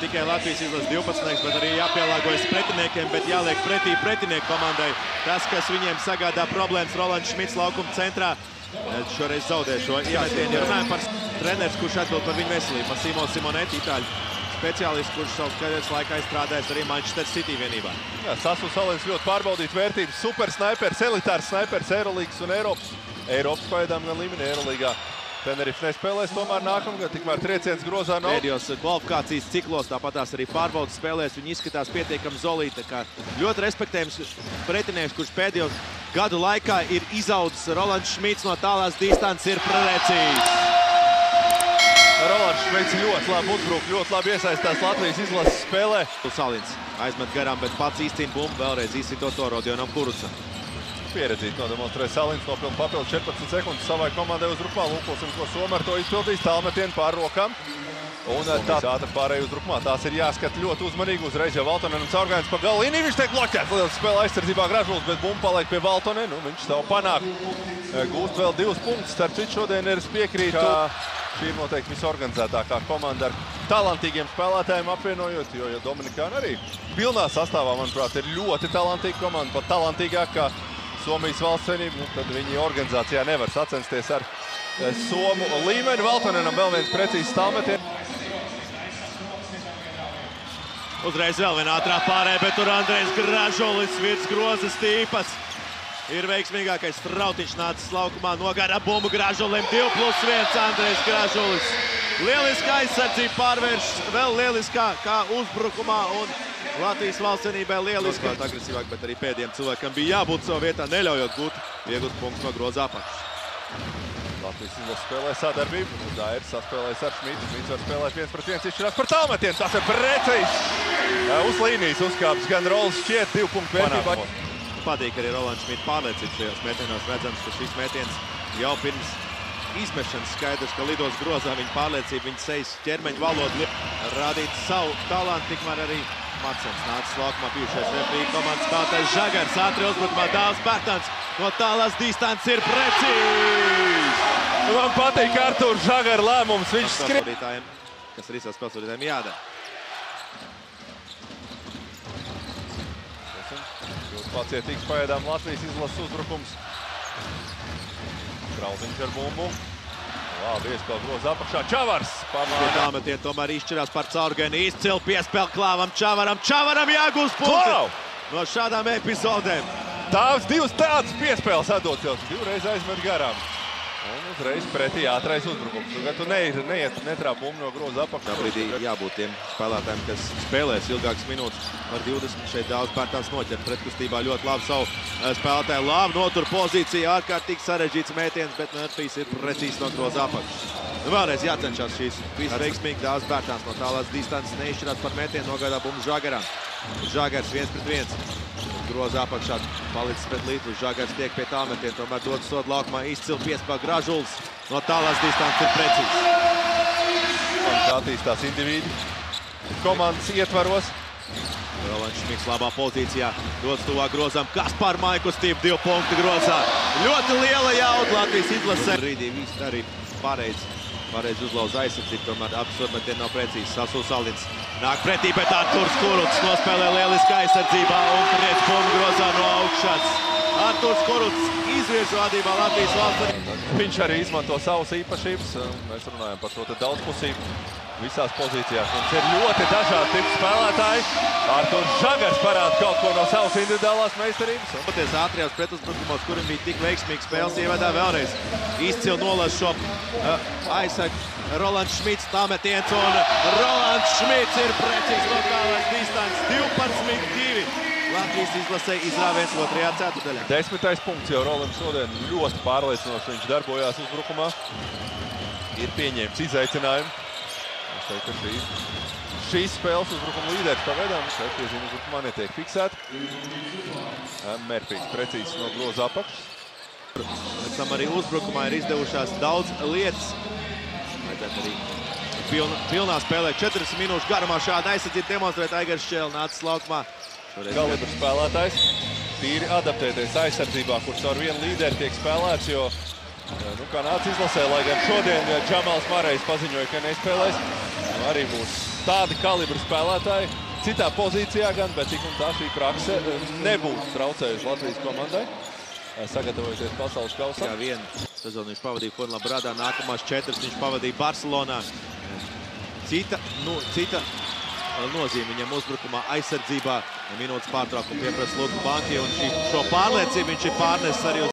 tikai Latvijas izlases 12, bet arī jāpielāgojas pretiniekiem, bet jāliek pretī pretinieku komandai. Tas, kas viņiem sagādā problēmas, Rolands Šmits laukuma centrā, šoreiz zaudē šo iemetienu. Ja runājam par treneris, kurš atbild par viņu veselību, Massimo Simonetti, itāļu speciālists, kurš savas karjeras laikā izstrādājis arī Manchester City vienībā. Jā, Sassuolo Salins ļoti pārbaudīt vērtības, super snaipers, elitārs snaipers Eirolīgas un Eiropas pagaidām gan līmenī Eirolīgā. Tenerife nespēlēs tomēr nākamgad, tikmēr trieciens grozā nav. Pēdējos kvalifikācijas ciklos, tāpatās arī pārbaudas spēlēs, viņi izskatās pietiekami zolīti. Tā kā ļoti respektējams pretinieks, kurš pēdējo gadu laikā ir izaudzis. Rolands Šmits no tālās distances ir precīzs. Rolands Šmits ļoti labi uzbruk, ļoti labi iesaistās Latvijas izlases spēlē. Salins aizmet garām, bet pats izcīna bumbu, vēlreiz izsito to Rodionam Kurucam. Pieredzīt nodemonstrē Salins, nopilna papildu 14 sekundes savai komandai uzbrukumā. Lūkosim, ko Somi ar to izpildīs. Tālmetienu pār rokām. Un tā ātri pārēj uzbrukumā. Tās ir jāskat ļoti uzmanīgi. Uzreiz jau Valtonenam caurgājiens pa galīnī. Viņš tiek bloķēts. Liels spēle aizsardzībā Gražuls, bet bumba paliek pie Valtonenu. Viņš savu panāk. Gūst vēl 2 punktus. Starp citu šodien es piekrītu. Šī ir noteikti visorganizētākā komanda ar talantīgiem spēlētājiem apvienojot, jo Dominikāna arī pilnā sastāvā, manuprāt, ir ļoti talantīga komanda, pat talantīgāk kā Somijas valsts vienība, tad viņi organizācijā nevar sacensties ar Somu līmeni. Valtonenam vēl viens precīzs tālmetiens. Uzreiz vēl viena ātrā pārēja, bet tur Andrejs Gražulis virs grozas tīpas. Ir veiksmīgākais Strautiņš nācis laukumā, nogādā bumbu Gražulim, 2+1 Andrejs Gražulis. Lieliskā aizsardzība pārvēršas vēl lieliskā kā uzbrukumā un Latvijas valsts vienībai lieliski. Agresīvāk, bet arī pēdējiem cilvēkam bija jābūt savu vietā, neļaujot gūt iegūt punktus no groza apakšas. Latvijas izlases spēlē sadarbību. Dairis saspēlēs ar Šmitu. Šmits var spēlēt 1-1, izšķirās par tālmetienu. Tas ir precīzs. Uz līnijas uzkāpis gan Rols šķiet 2 punktu vērtībā. Patīk arī Rolands Šmita pārliecība šajos metienos. Redzams, ka šis metiens jau pirms izmešanas skaidrs, ka lidos grozā viņa pārliecība, viņa sejas ķermeņa valoda rādīt savu talantu, tikmēr arī Maksens nācis laukumā bijušais referija komandas spēlētājs Žagars. Ātri uzbrukumā Dāvs Bērtāns no tālās distances ir precīzs. Man patīk Artūrs Žagara lēmums. Viņš skrien. Kas arī savas spēlētājiem jādara. Ļoti pacietīgs pagaidām Latvijas izlases uzbrukums. Krauziņš ar bumbu. Labi, iespēl groza apakšā. Čavars pamāda. Tālmetienu tomēr izšķirās par caurgani. Izcili piespēl Klāvam Čavaram. Čavaram jāgūst punkti no šādām epizodēm. Tāvs 2 tādas piespēles atdots jau. 2 reiz aizmet garām. Un uzreiz pretī ātrais uzbrukums. Tu netrāp bumbu no groza apakšā. Tā brīdī jābūt tiem spēlētājiem, kas spēlēs ilgākas minūtes ar 20. Šeit Dāvs Bērtāns noķer pretkustībā ļoti labi savu spēlētāju. Labi notur pozīciju, ārkārtīgi sarežģīts mētiens, bet Mērfijs ir precīzs no groza apakšas. Vēlreiz jācenšas šīs visveiksmīgi. Dāvs Bērtāns no tālās distances neizšķirās par mētienu, nogādā bumbu Žagaram. Žagars 1-1. Groza apakšā palicis pret līdzi. Žagars tiek pie tālmetiena, tomēr dod sodu laukumā. Izcili piespēl Gražuls. No tālās distances ir precīzs. Tā attīstās indivīdi komandas ietvaros. Rolands Šmits labā pozīcijā. Dodas tuvāk grozām. Kaspar Maikustība 2 punktu grozā. Ļoti liela jauda Latvijas izlasē. Brīdī viss arī pareizi uzlauza aizsardzību, tomēr apsvarmetieni nav precīzi. Sassuolo Salins nāk pretī, bet Artūrs Kurucs nospēlē lieliski aizsardzībā un triec bumbu grozā no augšas. Artūrs Kurucs izvirza vadībā Latvijas valsts. Viņš arī izmanto savas īpašības. Mēs runājam par šo daudzpusību visās pozīcijās. Mums ir ļoti dažādi tipi spēlētāji. Artūrs Žagars parāda kaut ko no savas individuālās meistarības. Paties ātrajos pretuzbrukumos, kurim bija tik veiksmīgi spēles, ievadā vēlreiz izcili nolas šo aizsardzību. Rolands Šmits tāmetiens un Rolands Šmits ir precīzs no tālās distances 12-2. Latvijas izlasē izrāviens 2. ceturtdaļā. 10. punkts jau Rolands šodien ļoti pārliecinoši. Viņš darbojās uzbrukumā. Ir pieņēmis izaicinājumu. Es teiktu, ka šīs spēles uzbrukuma līderis pagaidām. Šeit piezīme uzbrukumā netiek fiksēta. Mērfijs precīzs no groza apakšas. Pēc tam arī uzbrukumā ir izdevušās daudz lietas. Vajadzētu arī pilnā spēlē 40 minūšu garumā šādu aizsardzību demonstrēt. Aigars Šķēle nācis laukumā. Kalibra spēlētājs. Tīri adaptēties aizsardzībā, kurš ar vienu līderi tiek spēlēts, jo kā nāca izlasē, lai gan šodien Džamals Marejs paziņoja, ka nespēlēs. Arī būs tāda kalibra spēlētāji. Citā pozīcijā gan, bet tik un tā šī prakse nebūtu traucējuši Latvijas komandai, sagatavojoties pasaules kausam. Jā, vienu sezonu viņš pavadīja Fuenlabradā, nākamās 4 viņš pavadīja Barcelonā. Cita nozīme viņam uzbrukumā, aizsardzībā. Minūtes pārtraukumu pieprasa Luka Banki, un šo pārliecību viņš ir pārnesis arī uz